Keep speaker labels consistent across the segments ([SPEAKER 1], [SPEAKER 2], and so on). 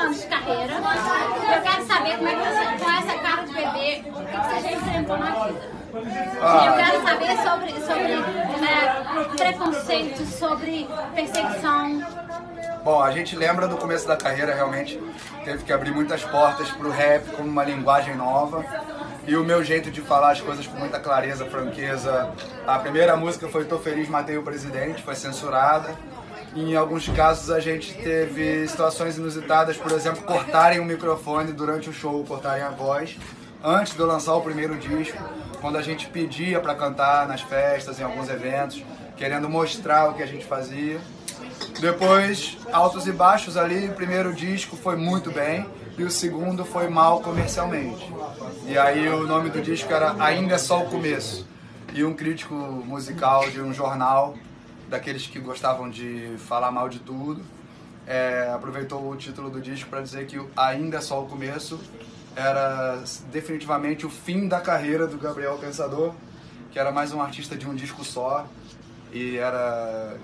[SPEAKER 1] anos de carreira. Eu quero saber como é que você, com essa cara de bebê, o que você já enfrentou na vida. Eu quero saber sobre preconceito, sobre perseguição.
[SPEAKER 2] Bom, a gente lembra do começo da carreira, realmente teve que abrir muitas portas para o rap como uma linguagem nova. E o meu jeito de falar as coisas com muita clareza, franqueza. A primeira música foi Tô Feliz, Matei o Presidente, foi censurada. E em alguns casos a gente teve situações inusitadas, por exemplo, cortarem o microfone durante o show, cortarem a voz, antes de eu lançar o primeiro disco, quando a gente pedia para cantar nas festas, em alguns eventos, querendo mostrar o que a gente fazia. Depois, altos e baixos ali, o primeiro disco foi muito bem e o segundo foi mal comercialmente. E aí o nome do disco era Ainda é Só o Começo. E um crítico musical de um jornal, daqueles que gostavam de falar mal de tudo, aproveitou o título do disco para dizer que o Ainda é Só o Começo era definitivamente o fim da carreira do Gabriel Pensador, que era mais um artista de um disco só, e era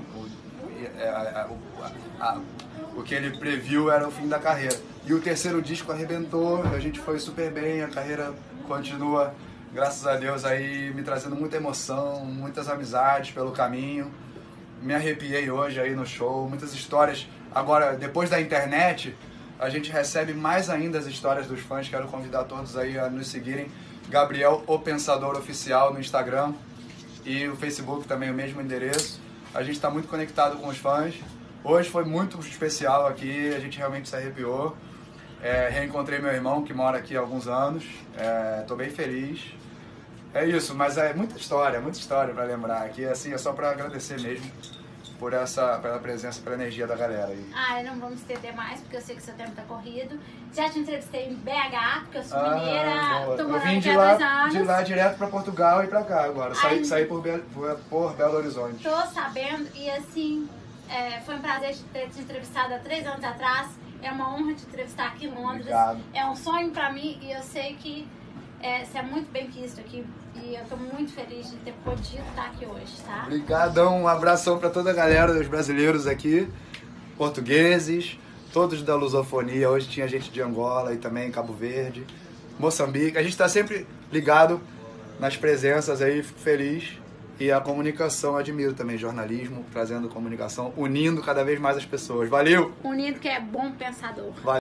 [SPEAKER 2] o que ele previu era o fim da carreira. E o terceiro disco arrebentou, a gente foi super bem, a carreira continua, graças a Deus, aí me trazendo muita emoção, muitas amizades pelo caminho. Me arrepiei hoje aí no show, muitas histórias. Agora, depois da internet, a gente recebe mais ainda as histórias dos fãs. Quero convidar todos aí a nos seguirem. Gabriel O Pensador Oficial no Instagram e o Facebook também, o mesmo endereço. A gente está muito conectado com os fãs. Hoje foi muito especial aqui, a gente realmente se arrepiou. Reencontrei meu irmão que mora aqui há alguns anos. Estou bem feliz. É isso, mas é muita história para lembrar aqui. Assim, é só para agradecer mesmo pela presença, pela energia da galera aí.
[SPEAKER 1] Não vamos estender mais, porque eu sei que seu tempo tá corrido. Já te entrevistei em BH, porque eu sou mineira, tô morando aqui há 2 anos.
[SPEAKER 2] De lá direto para Portugal e para cá agora. Saí por Belo Horizonte.
[SPEAKER 1] Tô sabendo, e assim, foi um prazer ter te entrevistado há 3 anos atrás. É uma honra te entrevistar aqui em Londres.
[SPEAKER 2] Obrigado.
[SPEAKER 1] É um sonho para mim e eu sei que você é muito bem quisto aqui. E eu tô muito feliz de ter podido estar aqui hoje, tá?
[SPEAKER 2] Obrigadão, um abração para toda a galera dos brasileiros aqui, portugueses, todos da lusofonia. Hoje tinha gente de Angola e também Cabo Verde, Moçambique. A gente está sempre ligado nas presenças aí, fico feliz. E a comunicação, admiro também, jornalismo, trazendo comunicação, unindo cada vez mais as pessoas. Valeu!
[SPEAKER 1] Unindo que é bom pensador.
[SPEAKER 2] Valeu.